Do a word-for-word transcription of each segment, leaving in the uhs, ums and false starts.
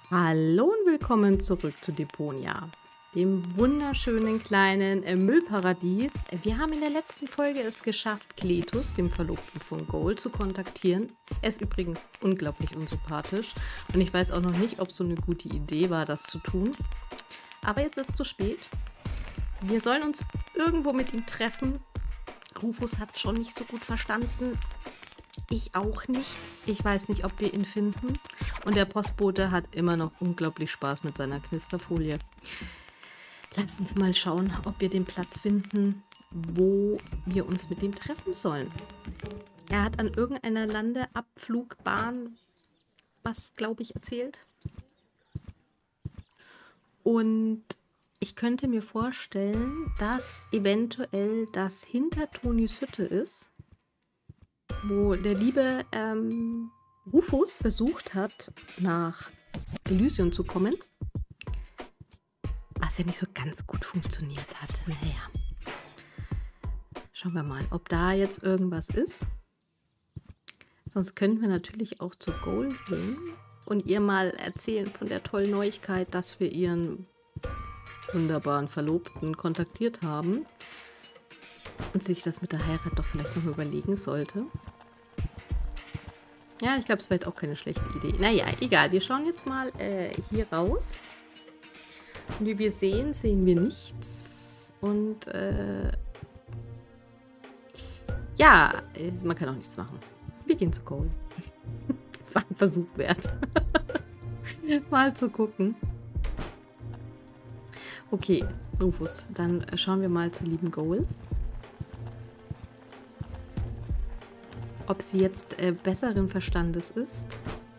Hallo und willkommen zurück zu Deponia, dem wunderschönen kleinen äh, Müllparadies. Wir haben in der letzten Folge es geschafft, Kletus, dem Verlobten von Goal, zu kontaktieren. Er ist übrigens unglaublich unsympathisch und ich weiß auch noch nicht, ob so eine gute Idee war, das zu tun. Aber jetzt ist es zu spät. Wir sollen uns irgendwo mit ihm treffen. Rufus hat schon nicht so gut verstanden. Ich auch nicht. Ich weiß nicht, ob wir ihn finden. Und der Postbote hat immer noch unglaublich Spaß mit seiner Knisterfolie. Lass uns mal schauen, ob wir den Platz finden, wo wir uns mit ihm treffen sollen. Er hat an irgendeiner Landeabflugbahn was, glaube ich, erzählt. Und ich könnte mir vorstellen, dass eventuell das hinter Tonys Hütte ist, wo der liebe ähm, Rufus versucht hat, nach Elysion zu kommen. Was ja nicht so ganz gut funktioniert hat. Naja. Schauen wir mal, ob da jetzt irgendwas ist. Sonst könnten wir natürlich auch zu Goal gehen und ihr mal erzählen von der tollen Neuigkeit, dass wir ihren wunderbaren Verlobten kontaktiert haben. Und sich das mit der Heirat doch vielleicht noch überlegen sollte. Ja, ich glaube, es wäre auch keine schlechte Idee. Naja, egal. Wir schauen jetzt mal äh, hier raus. Und wie wir sehen, sehen wir nichts. Und äh, ja, man kann auch nichts machen. Wir gehen zu Goal. Es war ein Versuch wert. Mal zu gucken. Okay, Rufus, dann schauen wir mal zu lieben Goal. Ob sie jetzt äh, besseren Verstandes ist.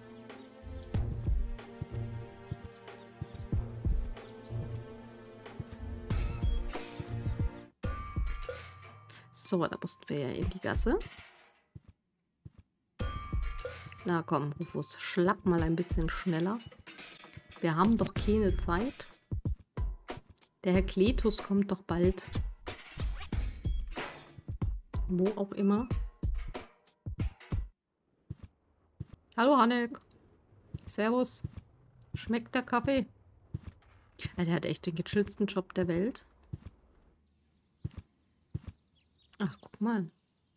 So, da mussten wir ja in die Gasse. Na komm, Rufus, schlapp mal ein bisschen schneller. Wir haben doch keine Zeit. Der Herr Kletus kommt doch bald. Wo auch immer. Hallo Hannek. Servus. Schmeckt der Kaffee? Ja, der hat echt den gechillsten Job der Welt. Ach, guck mal.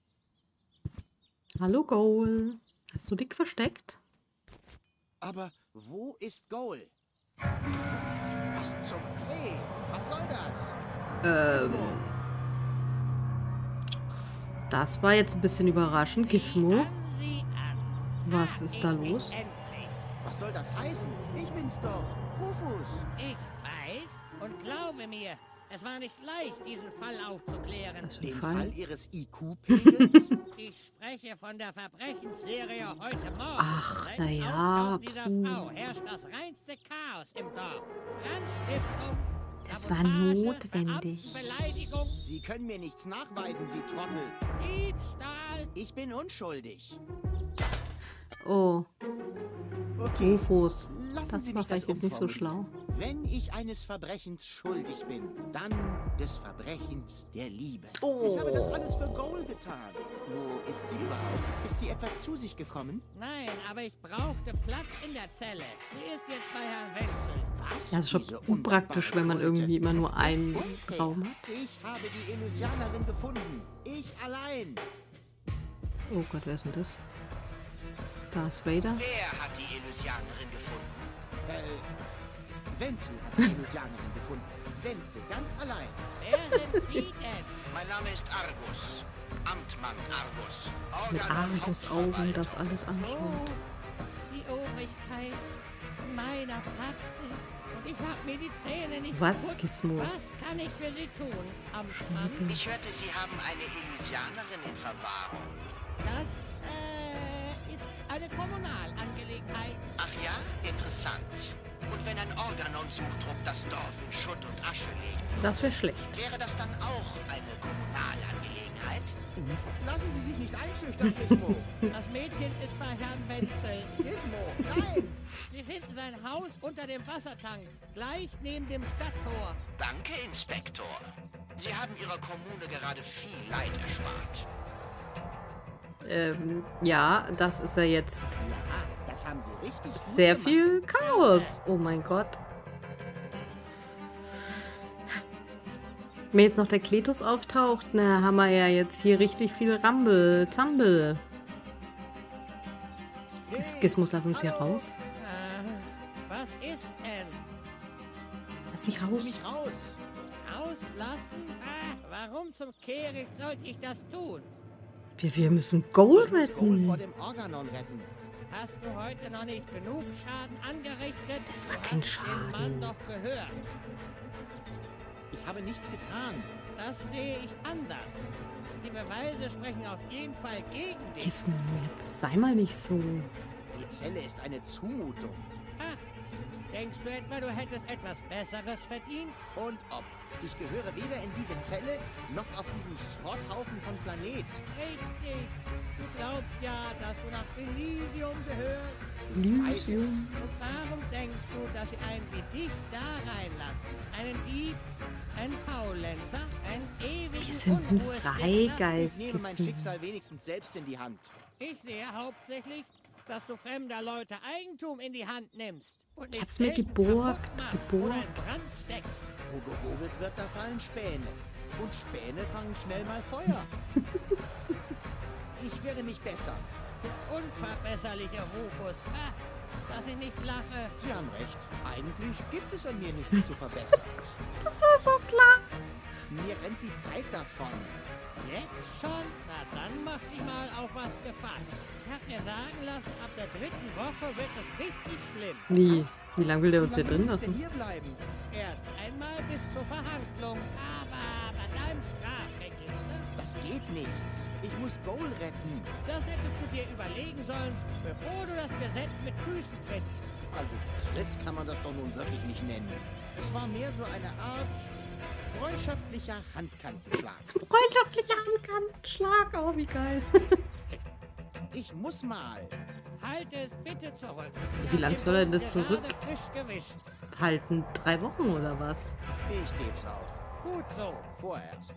Hallo Goal. Hast du dich versteckt? Aber wo ist Goal? Was zum Hey? Was soll das? Ähm. Das war jetzt ein bisschen überraschend, Gizmo. Was ist da los? Was soll das heißen? Ich bin's doch, Rufus. Ich weiß und glaube mir, es war nicht leicht, diesen Fall aufzuklären. Den Fall? Fall Ihres I Q-Pegels? Ich spreche von der Verbrechensserie heute Morgen. Ach, Seit na ja, Auftauchen dieser puh. Frau herrscht das reinste Chaos im Dorf. Brandstiftung, Das war Sabotage, notwendig. Beleidigung, Sie können mir nichts nachweisen, Sie Trottel. Diebstahl. Ich bin unschuldig. Oh, Okay, Rufus. lassen Das Sie war mich das vielleicht jetzt nicht so schlau. umformulieren. Wenn ich eines Verbrechens schuldig bin, dann des Verbrechens der Liebe. Oh. Ich habe das alles für Goal getan. Wo ist sie überhaupt? Ist sie etwa zu sich gekommen? Nein, aber ich brauchte Platz in der Zelle. Sie ist jetzt bei Herrn Wenzel. Was? Ja, das ist schon Diese unpraktisch, wenn man undankbare irgendwie immer nur Kulte. Das einen ist unfair. Raum hat. Ich habe die Illusianerin gefunden. Ich allein. Oh Gott, wer ist denn das? Darth Vader? Wer hat die Illusianerin gefunden? Äh, Wenzel hat die Illusianerin gefunden. Wenzel, ganz allein. Wer sind Sie denn? Mein Name ist Argus. Amtmann Argus. Mit Organ- und Argusaugen das Hauptverwaltung. alles anschaut. Oh, die Obrigkeit meiner Praxis. Und ich habe mir die Zähne nicht Was, geputzt. Gizmo? Was kann ich für Sie tun, Amtmann? Ich hörte, Sie haben eine Illusianerin in Verwahrung. Das äh, ist eine Kommunalangelegenheit. Ach ja? Interessant. Und wenn ein Organon-Suchtrupp das Dorf in Schutt und Asche legt, Das wäre schlecht. wäre das dann auch eine Kommunalangelegenheit? Lassen Sie sich nicht einschüchtern, Gizmo. Das Mädchen ist bei Herrn Wenzel. Gizmo, nein. Sie finden sein Haus unter dem Wassertank, gleich neben dem Stadttor. Danke, Inspektor. Sie haben Ihrer Kommune gerade viel Leid erspart. Ähm, ja, das ist er jetzt. Ja, Das haben sie richtig gut Sehr gemacht. viel Chaos. Oh mein Gott. Wenn jetzt noch der Kletus auftaucht, ne, haben wir ja jetzt hier richtig viel Rambel, Zambel. Gis- Gizmus, lass uns hier Hallo. raus. Äh, was ist denn? Lass mich Lassen raus. Sie mich raus. Auslassen? Ah, warum zum Kehricht sollte ich das tun? Wir, wir müssen Goal Ich muss Goal vor retten. dem Organon retten. Hast du heute noch nicht genug Schaden angerichtet? Das war Du kein hast den Mann Schaden. doch gehört. Ich habe nichts getan. Das sehe ich anders. Die Beweise sprechen auf jeden Fall gegen dich. Gizmo, jetzt sei mal nicht so. Die Zelle ist eine Zumutung. Ach, denkst du etwa, du hättest etwas Besseres verdient? Und ob. Ich gehöre weder in diese Zelle, noch auf diesen Schrotthaufen von Planet. Richtig. Du glaubst ja, dass du nach Elysium gehörst. Ich weiß es. Elysium. Und warum denkst du, dass sie einen wie dich da reinlassen? Einen Dieb, einen Faulenzer, einen ewigen Wir sind ein Unruhestifter? Freigeist, Ich nehme mein Gizmo. Schicksal wenigstens selbst in die Hand. Ich sehe hauptsächlich, dass du fremder Leute Eigentum in die Hand nimmst. Und Ich nicht hab's mir selten geborgt, kaputt machst oder in geborgt. Brand steckst. Wo gehobelt wird, da fallen Späne. Und Späne fangen schnell mal Feuer. Ich werde mich bessern. Du unverbesserlicher Rufus. Ah, dass ich nicht lache. Sie haben recht. Eigentlich gibt es an mir nichts zu verbessern. Das war so klar. Mir rennt die Zeit davon. Jetzt schon? Na dann mach dich mal auf was gefasst. Ich hab mir sagen lassen, ab der dritten Woche wird es richtig schlimm. Wie? Wie lange will der uns Wie hier lange drin muss ich denn lassen? hier bleiben? Erst einmal bis zur Verhandlung. Aber bei deinem Strafregister, Das geht nicht. Ich muss Goal retten. das hättest du dir überlegen sollen, bevor du das Gesetz mit Füßen trittst. Also Tritt kann man das doch nun wirklich nicht nennen. Es war mehr so eine Art freundschaftlicher Handkantenschlag. Freundschaftlicher Handkantenschlag. Oh, wie geil. Ich muss mal. Halte es bitte zurück. Wie lang soll er denn das Gerade zurück? frisch gewischt. Halten drei Wochen oder was? Ich geb's auf. Gut so. Vorerst.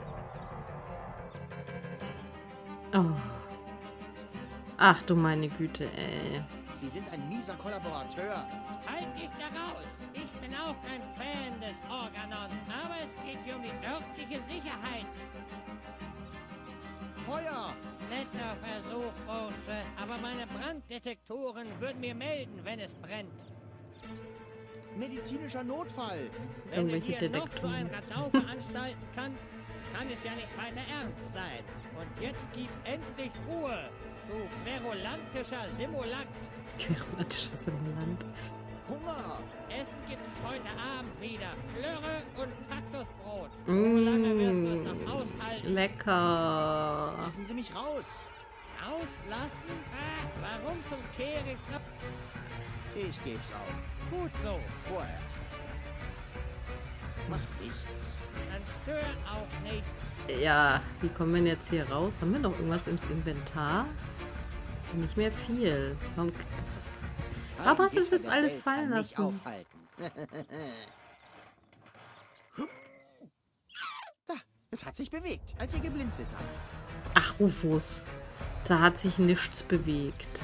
Oh. Ach du meine Güte, ey. Sie sind ein mieser Kollaborateur. Halt dich da raus. Ich bin auch kein Fan des Organon, aber es geht hier um die örtliche Sicherheit. Feuer! Netter Versuch, Bursche, aber meine Branddetektoren würden mir melden, wenn es brennt. Medizinischer Notfall. Wenn du Irgendwelche hier noch so ein Detektoren. Radau veranstalten kannst, kann es ja nicht weiter ernst sein. Und jetzt gib endlich Ruhe, du querulantischer Simulant. Querulantischer Simulant. Hunger! Essen gibt es heute Abend wieder. Flöre und Kaktusbrot. So lange wirst du es noch Mmh, aushalten. lecker. Lassen Sie mich raus! Auslassen? Ah, warum zum Kehricht? Ich geb's auf. Gut so. Vorerst. Macht nichts. Dann stör auch nicht. Ja, wie kommen wir denn jetzt hier raus? Haben wir noch irgendwas im Inventar? Nicht mehr viel. Warum- Kein Aber hast du das Gitter jetzt der alles Welt fallen kann mich lassen? Aufhalten. Da, es hat sich bewegt, als ihr geblinzelt habt. Ach, Rufus. Da hat sich nichts bewegt.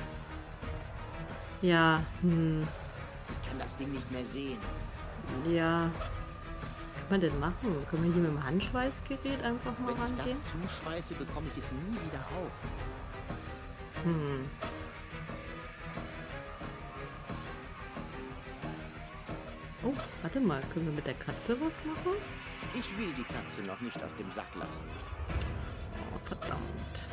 Ja, hm. Ich kann das Ding nicht mehr sehen. Ja. Was kann man denn machen? Können wir hier mit dem Handschweißgerät einfach mal Wenn ich rangehen? das zuschweiße, bekomme ich es nie wieder auf. Hm. Oh, warte mal. Können wir mit der Katze was machen? Ich will die Katze noch nicht aus dem Sack lassen. Oh, verdammt.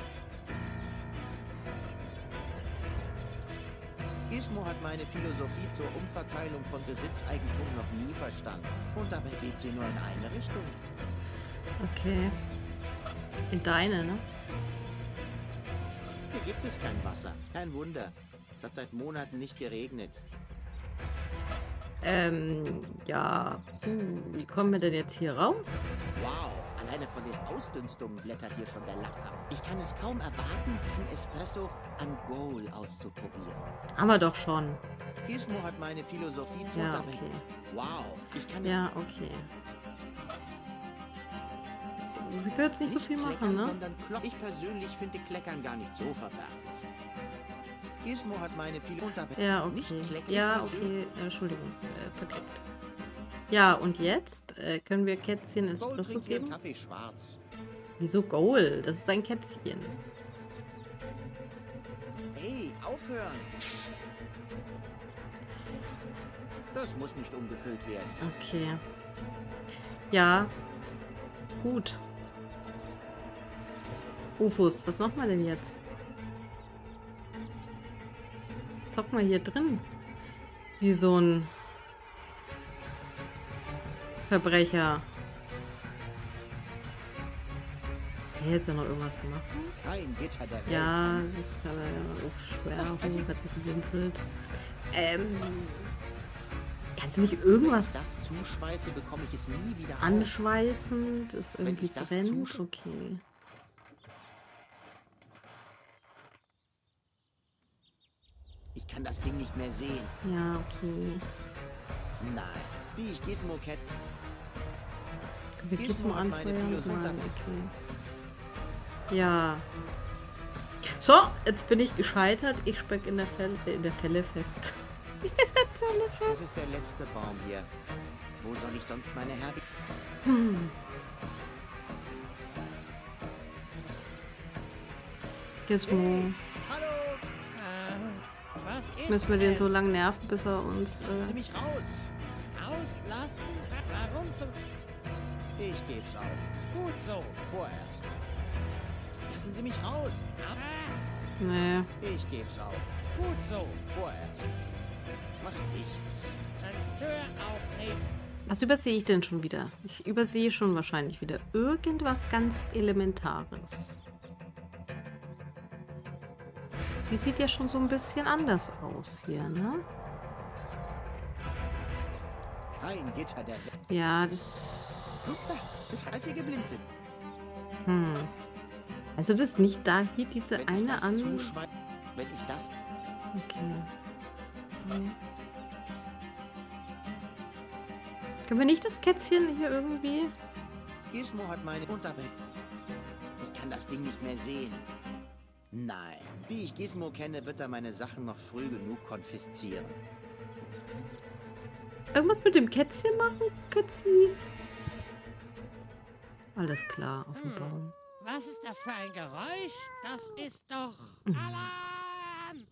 Gizmo hat meine Philosophie zur Umverteilung von Besitzeigentum noch nie verstanden. Und dabei geht sie nur in eine Richtung. Okay. In deine, ne? Hier gibt es kein Wasser. Kein Wunder. Es hat seit Monaten nicht geregnet. Ähm, ja. Puh, wie kommen wir denn jetzt hier raus? Wow, alleine von den Ausdünstungen blättert hier schon der Lack ab. Ich kann es kaum erwarten, diesen Espresso an Goal auszuprobieren. Haben wir doch schon. Gizmo hat meine Philosophie zur Ja, dabei. okay. Wow, ich kann es Ja, okay. Wir können jetzt nicht so viel kleckern, machen, ne? sondern kloppen. Ich persönlich finde Kleckern gar nicht so verwerflich. Gizmo hat meine viele Unterwäsche. Ja, Nicht okay. klecks Ja, persönlich. okay. Entschuldigung. Äh, perfekt. Ja, und jetzt äh, können wir Kätzchen Gold Espresso trinkt ihren geben. Kaffee schwarz. Wieso Gold? Das ist ein Kätzchen. Hey, aufhören! Das muss nicht umgefüllt werden. Okay. Ja. Gut. Ufus, was machen wir denn jetzt? Zocken wir hier drin? Wie so ein Verbrecher. Kann ich jetzt ja noch irgendwas machen? Kein Gitter der Welt. Ja, das kann man ja auch schwer. Also- Hat sich geblinzelt. Ähm. Kannst du nicht irgendwas Das zuschweiße, bekomme ich es nie wieder auf. anschweißen, das irgendwie ich das brennt? zusch- Okay. Ich kann das Ding nicht mehr sehen. Ja, okay. Nein. Wie ich Gizmo kenne. Können wir Gizmo Gizmo hat meine anfeuern? Philosophie Nein, damit. okay. Ja. So, jetzt bin ich gescheitert. Ich speck in der Felle, in der Felle fest. In der Zelle Das fest. ist der letzte Baum hier. Wo soll ich sonst meine Herbe... Hm. Gizmo. Hallo! Äh, was ist Müssen wir den denn? so lange nerven, bis er uns... Lassen Sie Äh, mich raus! Rauslassen? Warum zum... Ich geb's auf. Gut so. Vorerst. Lassen Sie mich raus! Ah, nee. Ich geb's auf. gut so. Vorerst. Mach nichts. Dann stör auch nicht. Was übersehe ich denn schon wieder? Ich übersehe schon wahrscheinlich wieder irgendwas ganz Elementares. Die sieht ja schon so ein bisschen anders aus hier, ne? Kein Gitter der Welt. Ja, das... Das hat sie geblinzelt. Hm. Also das ist nicht da hier diese Wenn ich eine das an... zuschwei- Wenn ich das... Okay. Nee. Können wir nicht das Kätzchen hier irgendwie... Gizmo hat meine Unterwäsche. Ich kann das Ding nicht mehr sehen. Nein. Wie ich Gizmo kenne, wird er meine Sachen noch früh genug konfiszieren. Irgendwas mit dem Kätzchen machen, Kätzi? Alles klar, auf dem Hm. Baum. Was ist das für ein Geräusch? Das ist doch... Mhm. Alarm!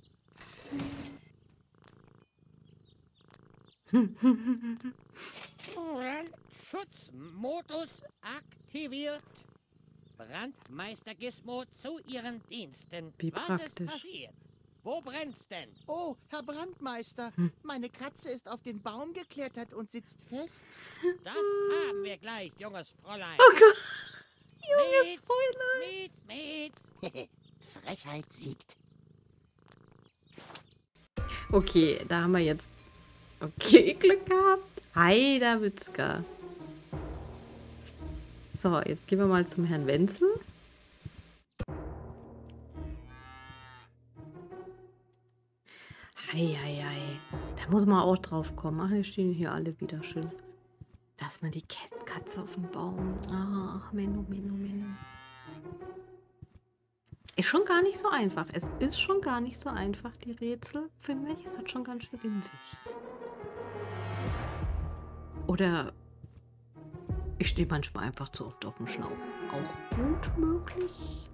Schutzmodus aktiviert. Brandmeister Gizmo zu Ihren Diensten. Wie Was praktisch. ist passiert? Wo brennt's denn? Oh, Herr Brandmeister, meine Katze ist auf den Baum geklettert und sitzt fest. Das haben wir gleich, junges Fräulein. Oh Gott! Junges Mietz, Fräulein! Mietz, Mietz. Frechheit siegt. Okay, da haben wir jetzt... Okay, Glück gehabt. Heider Witzka. So, jetzt gehen wir mal zum Herrn Wenzel. Hei, hei, hei. Da muss man auch drauf kommen. Ach, die stehen hier alle wieder schön. Lass mal die Kat- Katze auf dem Baum. Ach, Menno, Menno, Menno. Ist schon gar nicht so einfach. Es ist schon gar nicht so einfach, die Rätsel, finde ich. Es hat schon ganz schön in sich. Oder ich stehe manchmal einfach zu oft auf dem Schlauch. Auch gut möglich.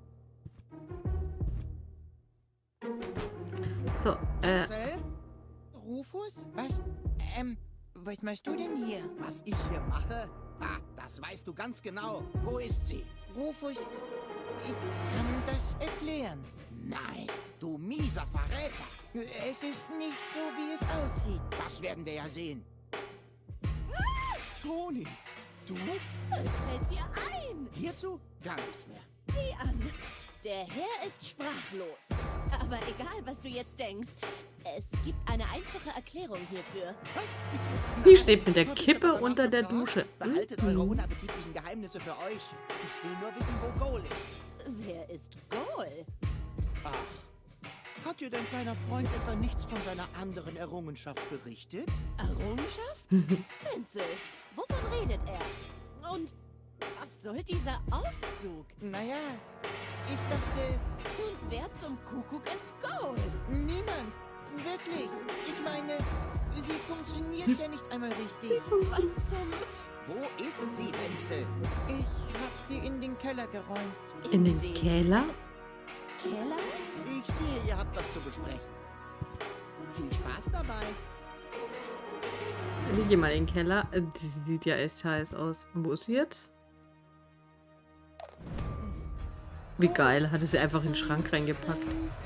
So, äh, Marcel? Rufus? Was? Ähm, was machst du denn hier? Was ich hier mache? Ah, das weißt du ganz genau. Wo ist sie? Rufus, ich kann das erklären. Nein, du mieser Verräter. Es ist nicht so, wie es aussieht. Das werden wir ja sehen. Toni, du? Was fällt dir ein? Hierzu gar nichts mehr. Sieh an. Der Herr ist sprachlos. Aber egal, was du jetzt denkst, es gibt eine einfache Erklärung hierfür. die steht mit der Hab ich Kippe aber unter der nachgefragt? Dusche. Behaltet Mhm. eure unappetitlichen Geheimnisse für euch. Ich will nur wissen, wo Goal ist. Wer ist Goal? Ach. Hat dir dein kleiner Freund etwa nichts von seiner anderen Errungenschaft berichtet? Errungenschaft? Wenzel, wovon redet er? Und was soll dieser Aufzug? Naja, ich dachte, Und wer zum Kuckuck ist Goal? Niemand. Wirklich. Ich meine, sie funktioniert ja nicht einmal richtig. Was zum... Wo ist sie, Wenzel? Ich hab sie in den Keller geräumt. In den Keller? Keller? Ich sehe, ihr habt was zu besprechen. Viel Spaß dabei. Ich geh mal in den Keller. Äh, Die sieht ja echt scheiß aus. Und wo ist sie jetzt? Wie geil. Hatte sie einfach in den Schrank reingepackt.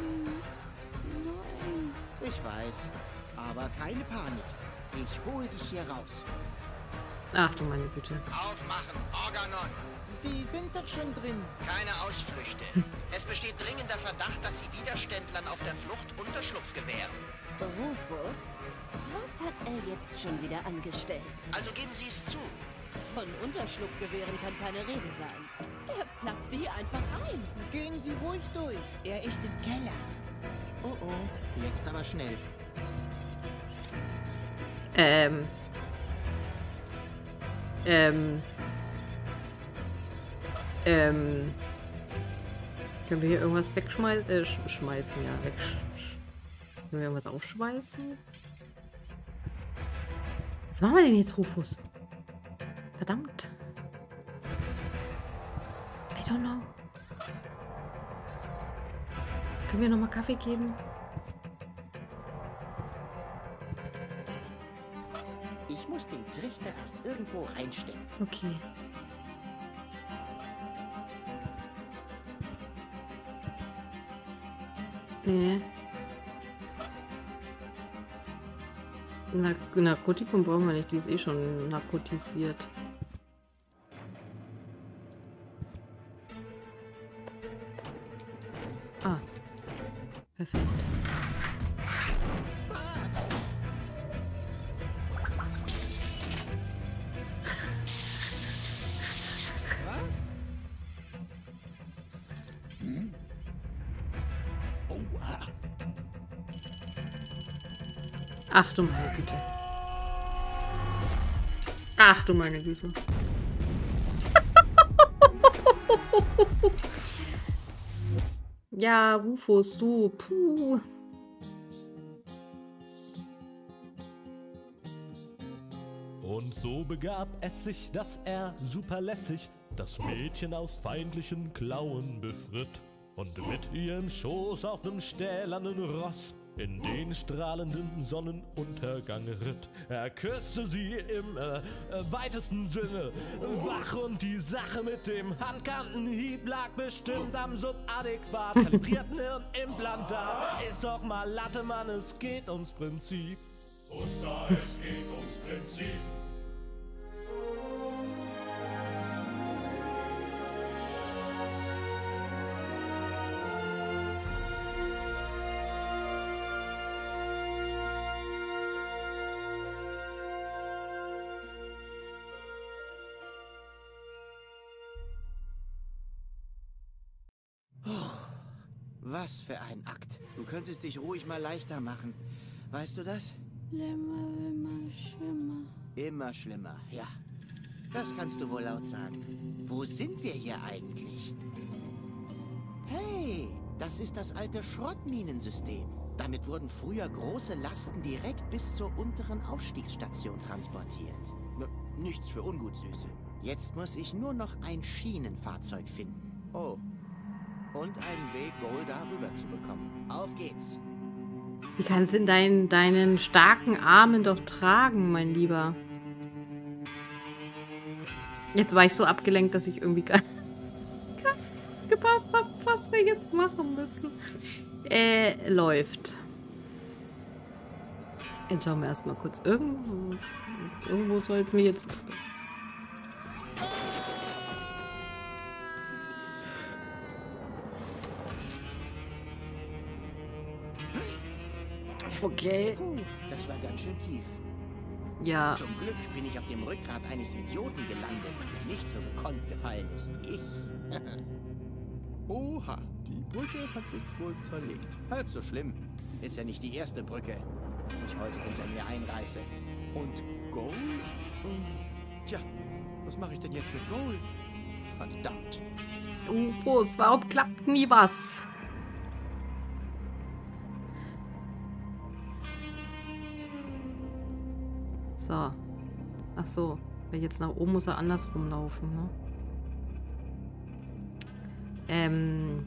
Ich weiß. Aber keine Panik. Ich hole dich hier raus. Ach du meine Güte. Aufmachen, Organon. Sie sind doch schon drin. Keine Ausflüchte. Es besteht dringender Verdacht, dass Sie Widerständlern auf der Flucht Unterschlupf gewähren. Rufus, was hat er jetzt schon wieder angestellt? Also geben Sie es zu. Von Unterschlupfgewehren kann keine Rede sein. Er platzte hier einfach rein. Gehen Sie ruhig durch. Er ist im Keller. Oh oh. Jetzt aber schnell. Ähm. Ähm. Ähm. Können wir hier irgendwas wegschmeißen? Äh, sch schmeißen, ja. Wegsch Können wir irgendwas aufschmeißen? Was machen wir denn jetzt, Rufus? Verdammt. I don't know. Können wir nochmal Kaffee geben? Ich muss den Trichter erst irgendwo reinstecken. Okay. Nee. Na Narkotikum brauchen wir nicht, die ist eh schon narkotisiert. Ah. Perfekt. Was? Hm? Oha. Ach du meine Güte. Ach du meine Güte. Ja, Rufus, du. Puh. Und so begab es sich, dass er superlässig das Mädchen aus feindlichen Klauen befritt und mit ihr im Schoß auf nem stählernen Ross in den strahlenden Sonnenuntergang ritt. Er küsste sie im äh, äh, weitesten Sinne wach und die Sache mit dem Handkantenhieb lag bestimmt am subadäquat kalibrierten Hirnimplantat. Ist doch mal Latte, Mann, es geht ums Prinzip. Ussa, es geht ums Prinzip. Was für ein Akt. Du könntest dich ruhig mal leichter machen. Weißt du das? Schlimmer, immer schlimmer. Immer schlimmer, ja. Das kannst du wohl laut sagen. Wo sind wir hier eigentlich? Hey, das ist das alte Schrottminensystem. Damit wurden früher große Lasten direkt bis zur unteren Aufstiegsstation transportiert. N- Nichts für Ungutsüße. Jetzt muss ich nur noch ein Schienenfahrzeug finden. Oh. Und einen Weg, Goal darüber zu bekommen. Auf geht's. Wie kannst du in deinen, deinen starken Armen doch tragen, mein Lieber? Jetzt war ich so abgelenkt, dass ich irgendwie gar gar nicht gepasst habe, was wir jetzt machen müssen. Äh, läuft. Jetzt schauen wir erstmal kurz. Irgendwo, irgendwo sollten wir jetzt... Okay. Puh, das war ganz schön tief. Ja. Zum Glück bin ich auf dem Rückgrat eines Idioten gelandet, der nicht so gekonnt gefallen ist wie ich. Oha, die Brücke hat es wohl zerlegt. Halb so schlimm. Ist ja nicht die erste Brücke, die ich heute hinter mir einreiße. Und Goal? Hm, Tja, was mache ich denn jetzt mit Goal? Verdammt. Rufus, warum klappt nie was? So. Ach so. Weil jetzt nach oben muss er andersrum laufen, ne? Ähm...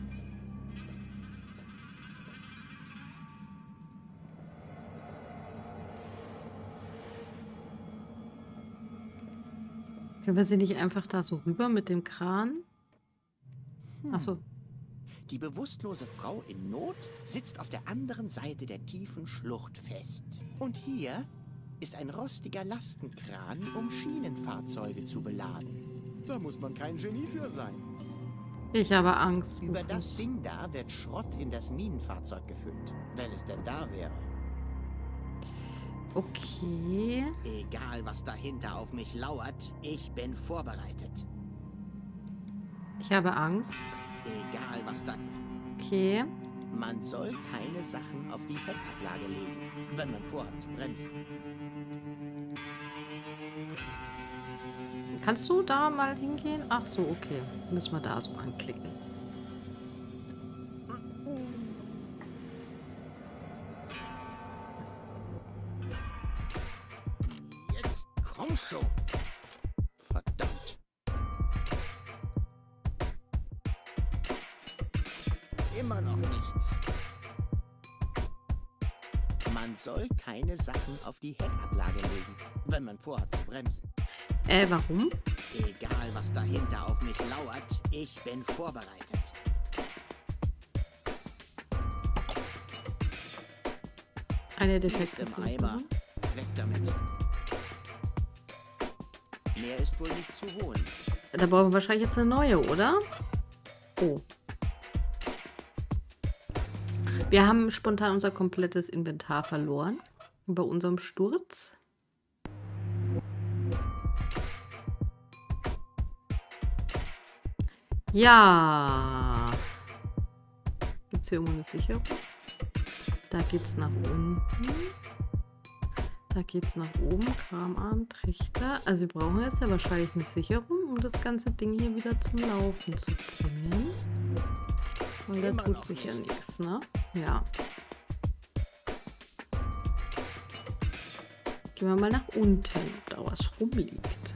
Können wir sie nicht einfach da so rüber mit dem Kran? Achso. Die bewusstlose Frau in Not sitzt auf der anderen Seite der tiefen Schlucht fest. Und hier ist ein rostiger Lastenkran, um Schienenfahrzeuge zu beladen. Da muss man kein Genie für sein. Ich habe Angst. Über Rufus. das Ding da wird Schrott in das Minenfahrzeug gefüllt, wenn es denn da wäre. Okay. Egal, was dahinter auf mich lauert, ich bin vorbereitet. Ich habe Angst. Egal, was da... Okay. Man soll keine Sachen auf die Heckablage legen, wenn man vorhat zu bremsen. Kannst du da mal hingehen? Ach so, okay. Müssen wir da so anklicken. Jetzt komm schon! Verdammt! Immer noch nichts. Man soll keine Sachen auf die Heckablage legen, wenn man vorhat zu bremsen. Äh, warum? Egal, was dahinter auf mich lauert, ich bin vorbereitet. Eine Nicht defekte im Suche. Eimer. Weg damit. Mehr ist wohl nicht zu holen. Da brauchen wir wahrscheinlich jetzt eine neue, oder? Oh. Wir haben spontan unser komplettes Inventar verloren. Bei unserem Sturz. Ja. Gibt es hier irgendwo eine Sicherung? Da geht's nach unten. Da geht's nach oben. Kramarm, Trichter. Also wir brauchen jetzt ja wahrscheinlich eine Sicherung, um das ganze Ding hier wieder zum Laufen zu bringen. Weil da Immer tut noch sich ja nicht. nichts, ne? Ja. Gehen wir mal nach unten, ob da was rumliegt.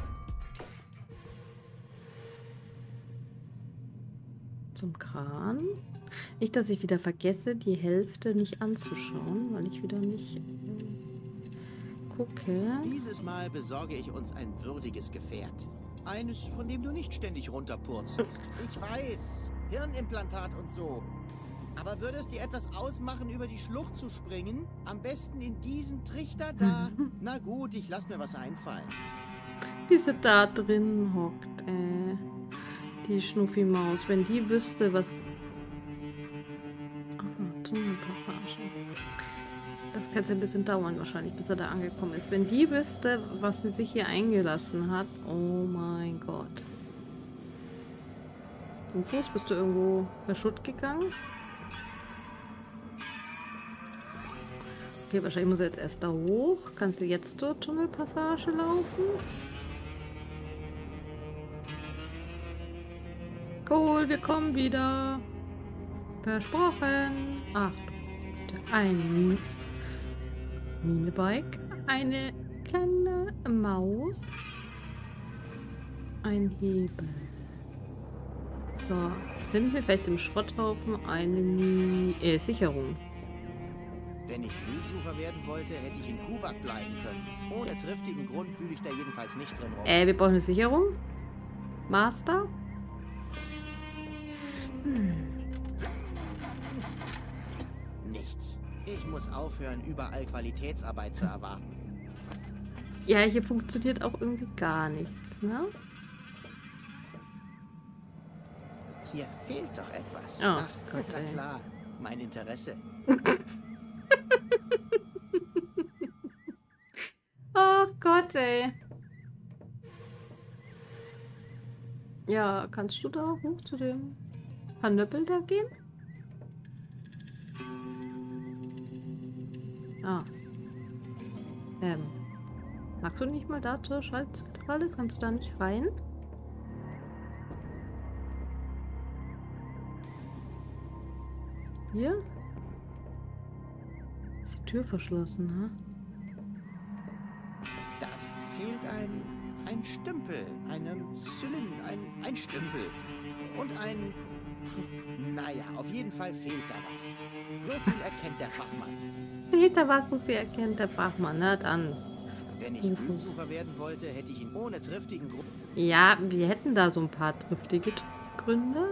Zum Kran. Nicht, dass ich wieder vergesse, die Hälfte nicht anzuschauen, weil ich wieder nicht äh, gucke. Dieses Mal besorge ich uns ein würdiges Gefährt. Eines, von dem du nicht ständig runterpurzelst. Ich weiß, Hirnimplantat und so. Aber würde es dir etwas ausmachen, über die Schlucht zu springen? Am besten in diesen Trichter da? Na gut, ich lass mir was einfallen. Wie sie da drin hockt, äh. Die Schnuffi-Maus. Wenn die wüsste, was... Ah, Tunnelpassage. Das kann jetzt ein bisschen dauern wahrscheinlich, bis er da angekommen ist. Wenn die wüsste, was sie sich hier eingelassen hat. Oh mein Gott. Rufus, bist du irgendwo verschutt gegangen? Okay, wahrscheinlich muss er jetzt erst da hoch. Kannst du jetzt zur Tunnelpassage laufen? Cool, wir kommen wieder. Versprochen. Achtung. Ein Minebike. Eine kleine Maus. ein Hebel. So, finden wir vielleicht im Schrotthaufen eine Mi äh, Sicherung. Wenn ich Müllsucher werden wollte, hätte ich in Kuwak bleiben können. Ohne triftigen Grund wühle ich da jedenfalls nicht drin rum. Äh, wir brauchen eine Sicherung. Master. Hm. Nichts. Ich muss aufhören, überall Qualitätsarbeit zu erwarten. Ja, hier funktioniert auch irgendwie gar nichts, ne? Hier fehlt doch etwas. Oh, Ach, Gott, na ey. klar. Mein Interesse. Ach Gott, ey. Ja, kannst du da hoch zu dem Panöppel da gehen? Ah. Ähm. Magst du nicht mal da zur Schaltzentrale? Kannst du da nicht rein? Hier? Ist die Tür verschlossen, ne? ein, ein Stümpel, einen Zylinder, ein, ein Stümpel und ein... Naja, auf jeden Fall fehlt da was. So viel erkennt der Fachmann. Fehlt da was, so viel erkennt der Fachmann. Na dann. Wenn ich Wühlsucher werden wollte, hätte ich ihn ohne triftigen Grund... Ja, wir hätten da so ein paar triftige Gründe.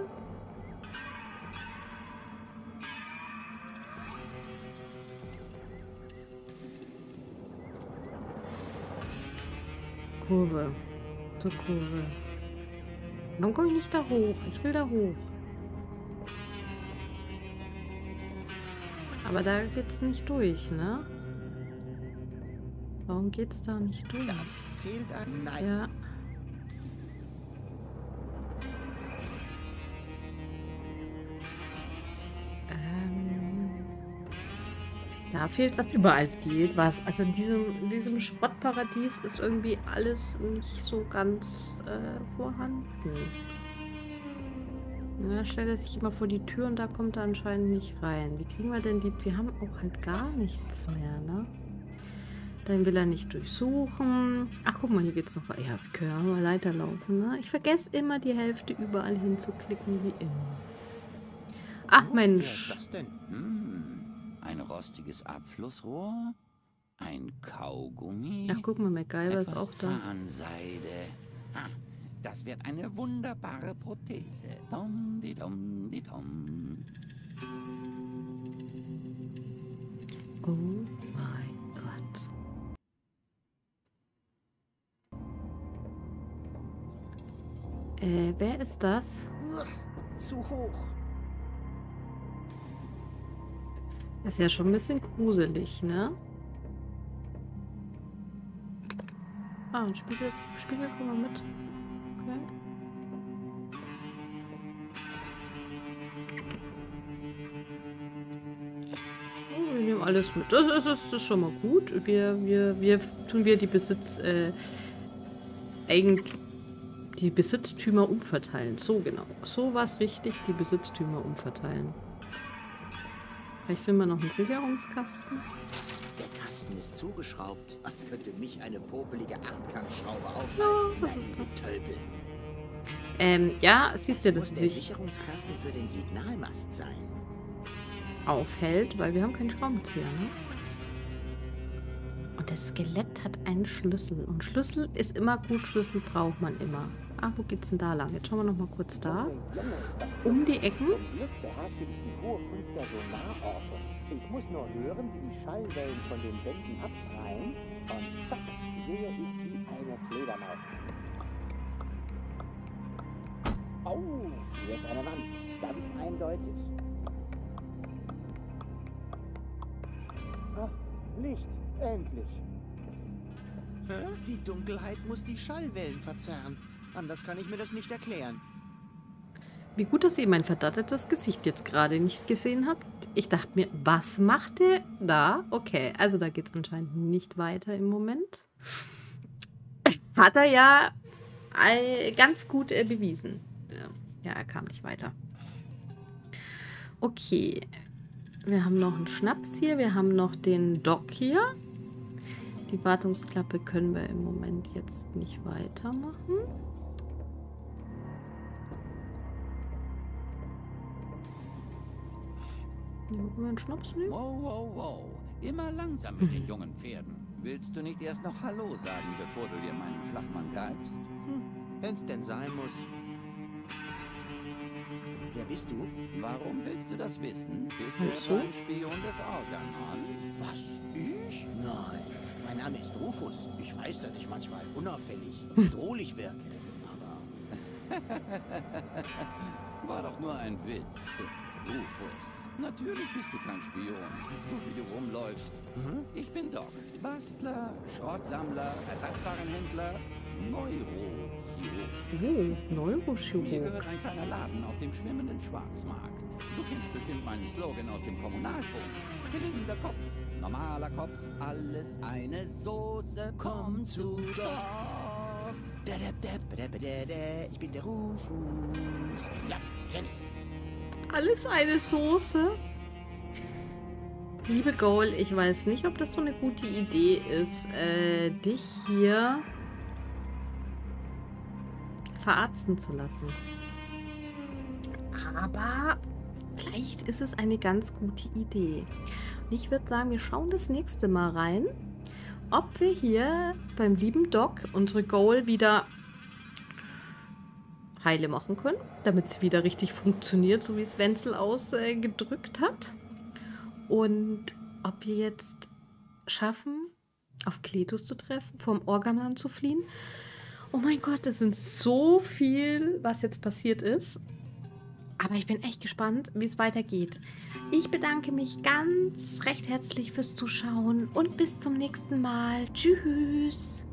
Kurve. Zur Kurve. Warum komme ich nicht da hoch? Ich will da hoch. Aber da geht's nicht durch, ne? Warum geht's da nicht durch? Da fehlt ein... Nein. Ja. Ähm, da fehlt was, überall fehlt was. Also in diesem, in diesem Schrottparadies ist irgendwie alles nicht so ganz äh, vorhanden. Na, stellt er sich immer vor die Tür und da kommt er anscheinend nicht rein. Wie kriegen wir denn die... Wir haben auch halt gar nichts mehr, ne? Dann will er nicht durchsuchen. Ach, guck mal, hier geht's noch weiter. Ja, wir können mal weiterlaufen, ne? Ich vergesse immer, die Hälfte überall hinzuklicken, wie immer. Ach, Oh, Mensch. wer ist das denn? Hm, ein rostiges Abflussrohr, ein Kaugummi. Ach, guck mal, MacGyver ist etwas auch da. Zahnseide. Ha, das wird eine wunderbare Prothese. Dom, di dom, di dom. Oh mein Gott. Äh, wer ist das? Ugh, zu hoch. Ist ja schon ein bisschen gruselig, ne? Ah, ein Spiegel. Spiegel, komm mal mit. Okay. Oh, wir nehmen alles mit. Das ist, das ist schon mal gut. Wir, wir, wir tun wir die Besitz, äh, eigentlich die Besitztümer umverteilen. So genau. So war es richtig, die Besitztümer umverteilen. Vielleicht finden wir noch einen Sicherungskasten. Der Kasten ist zugeschraubt, als könnte mich eine popelige Achtkampfschraube Ja, aufhalten. das Nein, ist du Tölpel. Ähm, ja, siehst du, dass Muss sie der sich Sicherungskasten für den Signalmast sein. aufhält, weil wir haben keinen Schraubenzieher, ne? Und das Skelett hat einen Schlüssel. Und Schlüssel ist immer gut, Schlüssel braucht man immer. Ah, wo geht's denn da lang? Jetzt schauen wir noch mal kurz da. Um die Ecken. Zum Glück beherrsche ich die hohe Kunst der Sonarorte. Ich muss nur hören, wie die Schallwellen von den Wänden abprallen und zack, sehe ich wie eine Fledermaus. Oh, hier ist eine Wand. Ganz eindeutig. Ah, Licht. Endlich. Hä? Die Dunkelheit muss die Schallwellen verzerren. Anders kann ich mir das nicht erklären. Wie gut, dass ihr mein verdattertes Gesicht jetzt gerade nicht gesehen habt. Ich dachte mir, was macht der da? Okay, also da geht es anscheinend nicht weiter im Moment. Hat er ja äh, ganz gut äh, bewiesen. Ja. ja, er kam nicht weiter. Okay. Wir haben noch einen Schnaps hier. Wir haben noch den Dock hier. Die Wartungsklappe können wir im Moment jetzt nicht weitermachen. Nehmen wir einen Schnaps nehmen? Wow, wow, wow. Immer langsam mit den jungen Pferden. Willst du nicht erst noch Hallo sagen, bevor du dir meinen Flachmann greifst? Hm, wenn's denn sein muss. Wer bist du? Warum willst du das wissen? Bist Halt du so? etwa ein Spion des Organon? Was? Ich? Nein. Mein Name ist Rufus. Ich weiß, dass ich manchmal unauffällig und bedrohlich wirke. Aber War doch nur ein Witz. Rufus. Natürlich bist du kein Spion, so wie du rumläufst. Hm? Ich bin Doc. Bastler, Schrottsammler, Ersatzwarenhändler, Neurochirurg. Oh, Mir Neurochirurg. gehört ein kleiner Laden auf dem schwimmenden Schwarzmarkt. Du kennst bestimmt meinen Slogan aus dem Kommunalfunk. Zylinder Kopf, normaler Kopf, alles eine Soße. Komm zu Doc. Da, da, da, da, da, da, da. Ich bin der Rufus. Ja, kenn ich. Alles eine Soße. Liebe Goal, ich weiß nicht, ob das so eine gute Idee ist, äh, dich hier verarzten zu lassen. Aber vielleicht ist es eine ganz gute Idee. Und ich würde sagen, wir schauen das nächste Mal rein, ob wir hier beim lieben Doc unsere Goal wieder heile machen können, damit sie wieder richtig funktioniert, so wie es Wenzel ausgedrückt hat. Und ob wir jetzt schaffen, auf Kletus zu treffen, vom Organon zu fliehen. Oh mein Gott, das sind so viel, was jetzt passiert ist. Aber ich bin echt gespannt, wie es weitergeht. Ich bedanke mich ganz recht herzlich fürs Zuschauen und bis zum nächsten Mal. Tschüss!